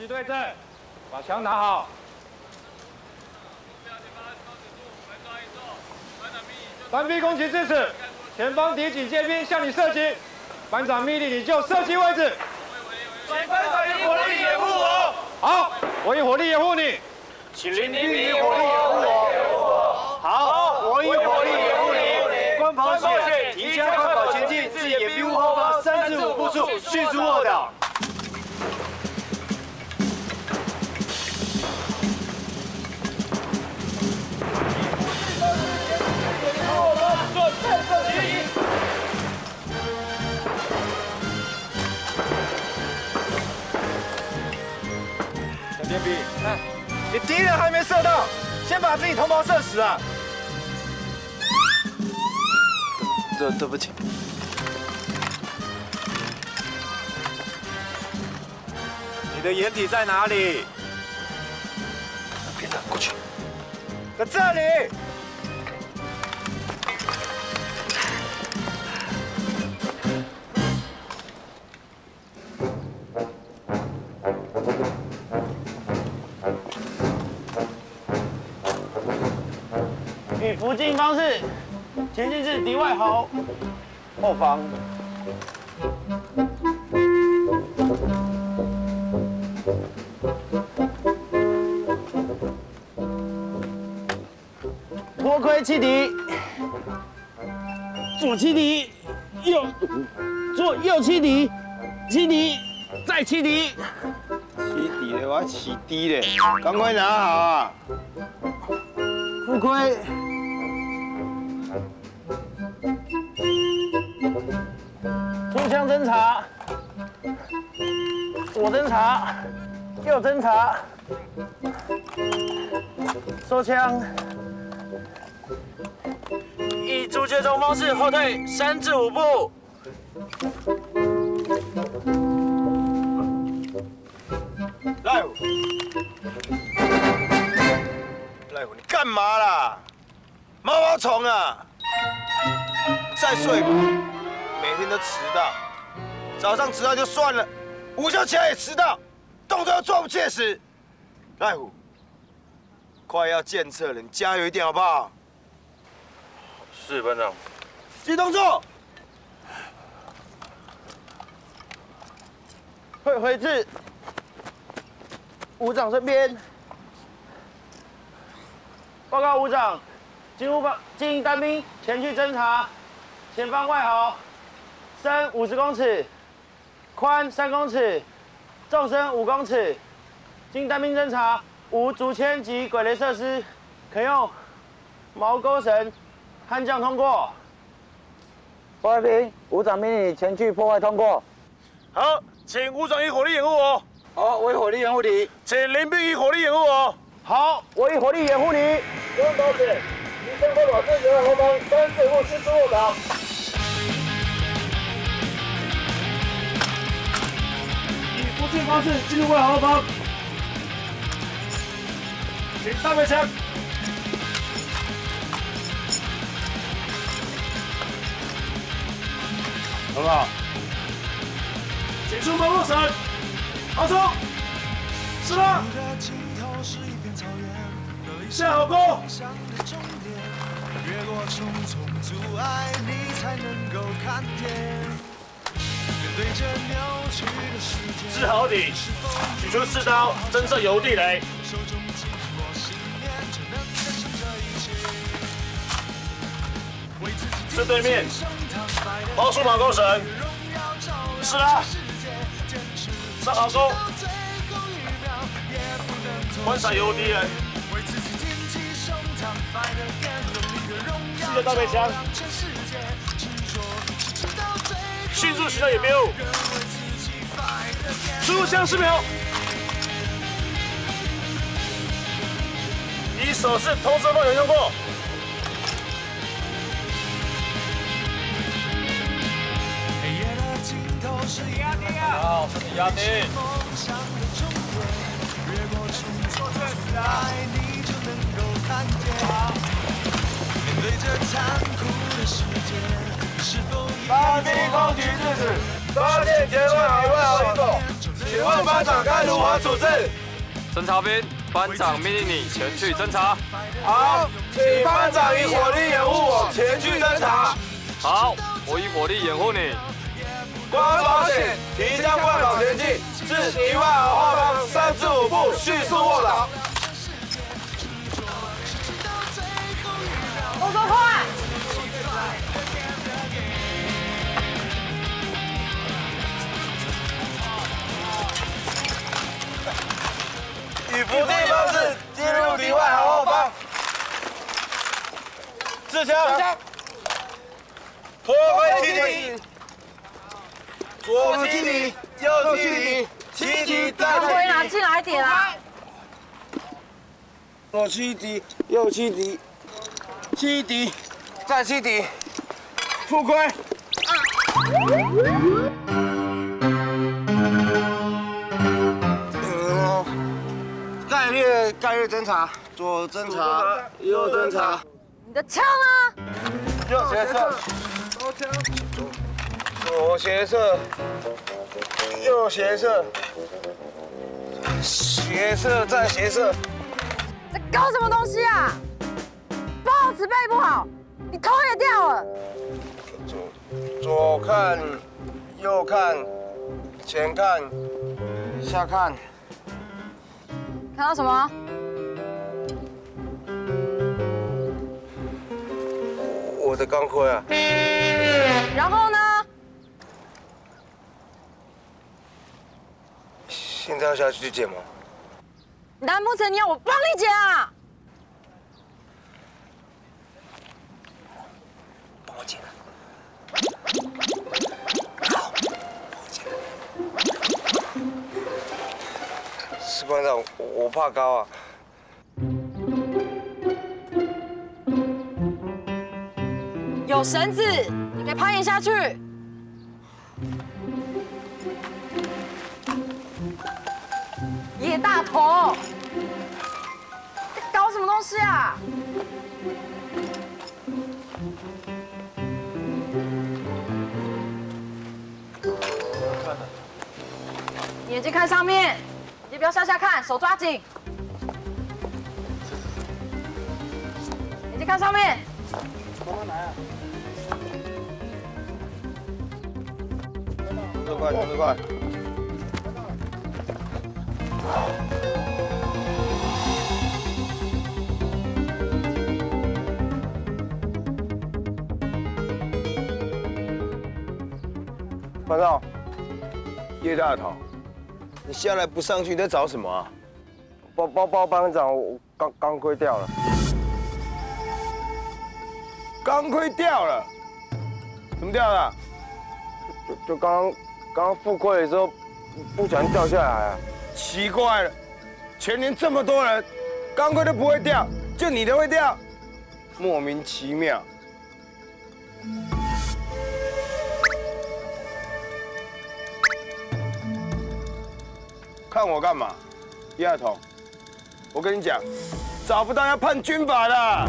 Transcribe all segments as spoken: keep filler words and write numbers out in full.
齐对阵，把枪拿好。班兵攻击至此，前方敌警戒兵向你射击，班长命令你就射击位置。 请班长以火力掩护我。 好，我以火力掩护你。 请林兵以火力掩护我。好，我以火力掩护你。关袍线，提枪快跑前进，至掩蔽物后方三至五步处，迅速卧倒。 小电兵， 哎，你敌人还没射到，先把自己同胞射死啊！对对对不起。你的掩体在哪里？ 那边的，过去。 在这里。 以伏击方式前进至敌外壕后方。脱盔欺敌，左欺敌，右左右欺敌，欺敌再欺敌。 起底的我起底的，赶快拿好啊！ 副盔。 出枪侦查，左侦查，右侦查，收枪。以竹节虫方式后退三至五步。 赖虎，赖虎，你干嘛啦？毛毛虫啊！再睡吧。 每天都迟到，早上迟到就算了，午休起来也迟到，动作又做不切实。赖虎，快要检测了，你加油一点好不好？ 是班长。 记动作。 会回至伍长身边。报告伍长，经务班经单兵前去侦查，前方外壕。 深五十公尺，宽三公尺，纵深五公尺。经单兵侦查，无竹签及鬼雷设施，可用毛钩绳悍将通过。破坏兵，伍长命令你前去破坏通过。 好，请伍长以火力掩护我。 好，我以火力掩护你。 请林兵以火力掩护我。 好，我以火力掩护你。不用高点，你先快把自己的后方三四步迅速卧倒。 伏击方式进入外壕后方，请上背枪。很好，请出门入绳，好冲，是了，下好弓。越过重重阻碍，你才能够看见。 制好底，取出刺刀，侦测游地雷。是对面，抛出马钩绳。是啦，上好钩，观察游敌人。记得大背枪。 迅速寻找掩蔽物，输入枪十秒。以手势投射方向通过。压低啊！好，身体压低。做确实啊。好。面对这残酷的世界。 单兵攻击至此，发现前外海外好一手，请问班班长该如何处置？ 侦察兵，班长命令你前去侦查。 好，请班长以火力掩护我前去侦查。 好，我以火力掩护你。 关保险，提枪换保前进，至一万毫后方三至五步，迅速卧倒。 动作快！ 以伏地方式进入敌外毫后方，自枪，脱挥七敌，左七敌，右七敌，七敌在回拿进来一点啊！ 左七敌，右七敌，七敌，再七敌，复归。概率概率侦查，左侦查，右侦查。 你的枪啊！ 右斜射，左枪，左斜射，右斜射，斜射再斜射。 在搞什么东西啊？报纸背不好，你头也掉了。 左左看，右看，前看，下看。 看到什么？ 我的钢盔啊！ 然后呢？ 现在要下去捡吗？ 难不成你要我帮你捡啊？ 帮我捡啊！好，帮我捡。士官长，我我怕高啊。 有绳子，你可以攀岩下去。野大头，在搞什么东西啊？眼睛看上面，也不要下下看，手抓紧。眼睛看上面。 慢慢来啊！动作快，动作快！班长，叶大头，你下来不上去，你在找什么啊？包包包班长，我钢钢盔掉了。钢盔掉了？怎么掉的？就就刚刚刚刚复盔的时候，不小心掉下来啊！奇怪了，全连这么多人，钢盔都不会掉，就你的会掉，莫名其妙。看我干嘛？叶童，我跟你讲，找不到要判军法的。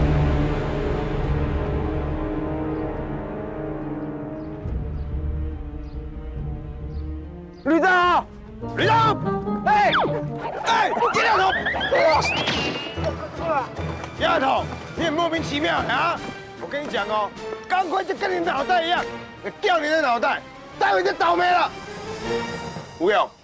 旅长，旅长，哎，哎，叶大头，叶大头，你很莫名其妙啊！我跟你讲哦，钢盔就跟你脑袋一样，掉你的脑袋，待会就倒霉了。吴勇。